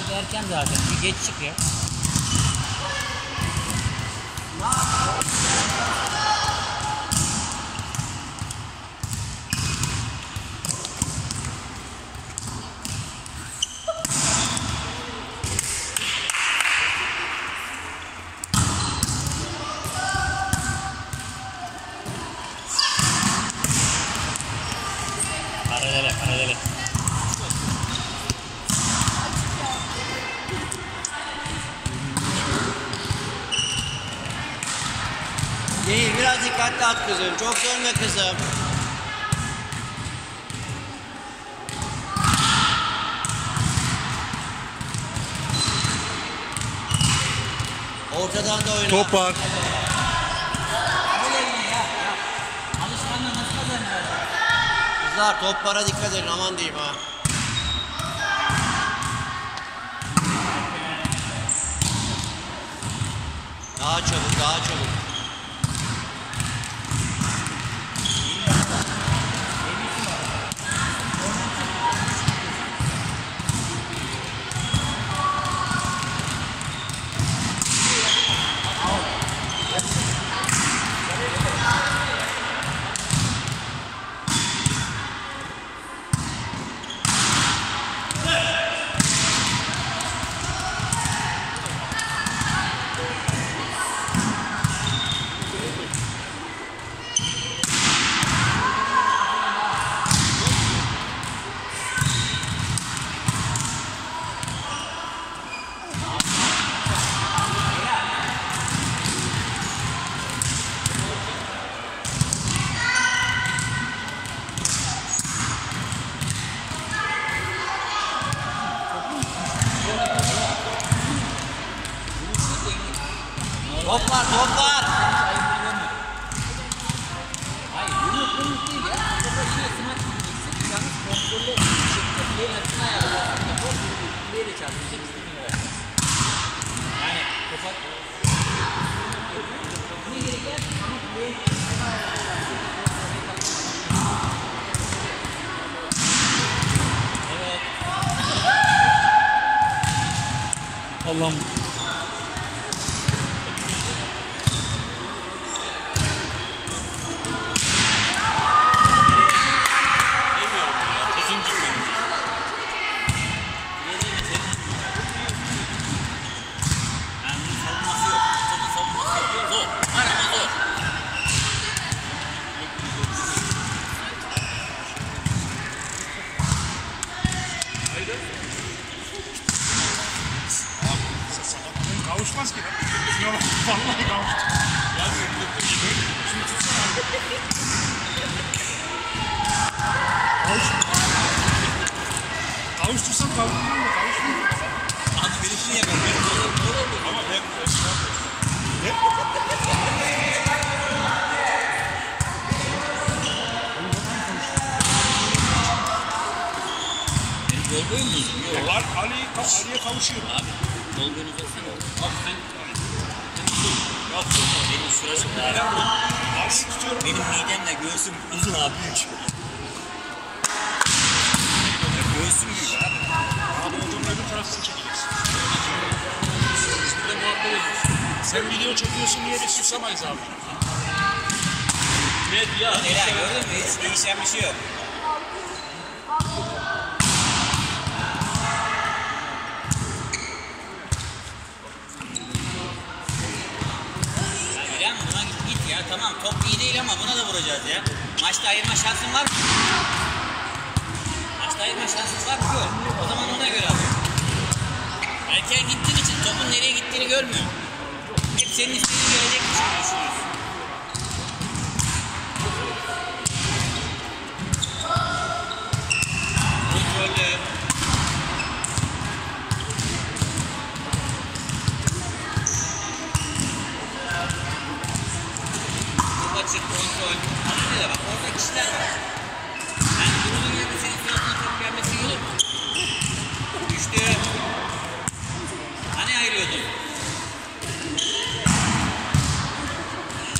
Abi erken zaten. Bir geç çık ya. Karadele, karadele. Değil, biraz dikkatli at kızım. Çok dönme kızım. Ortadan da oyna. Top var. Alışkanlığı nasıl kazanıyor? Kızlar toplara dikkat edin, aman diyeyim ha. Daha çabuk, daha çabuk. Toplar, toplar. Hayır, yumruk değil ya. Topa iyi smaç gideceksin. Yalnız kontrollü şekilde açısına ayarlayacaksın. Top kuleye de çarpacak, istediğini vereceksin. Yani topa... Ne gereken ama kuleye evet. Allah'ım. Kavuşmaz ki lan. Şuna bak. Vallahi kavuştu. Ya şunu tutsana. Kavuştursam kavuşmuyor da kavuşmuyor. Abi benimkini yapalım. Ama ben... Ne? Benim gol boyum mu uzun? Yok. Var Ali'ye kavuşuyor. Abi gol boyun uzatsana. Abi sen... Yok benim şurası daha. Ali'yi tutuyorum. Benim midemle göğsüm uzun abi. Büyük. Göğsüm büyük abi. Abi odanın öbür tarafını çekeceksin. Biz burada muhabbet ediyoruz. Sen video çekiyorsun diye biz susamayız abi. Ne ya? Ela gördün mü? Hiç değişen bir şey yok. Ya buna git ya. Tamam top iyi değil ama buna da vuracağız ya. Maçta ayırma şansın var mı? Maçta ayırma şansın var mı? Yok. O zaman ona göre al. Erken gittiğin için topun nereye gittiğini görmüyor. Hep senin istediğin gelecekmiş gibi düşünüyorsun. Kontrollü. Çok açık kontrol. Anladın ya bak orada kişiler var. Yani bunun yerine senin suratına top gelmesi iyi olur mu? Düştü. Hani ayırıyordun?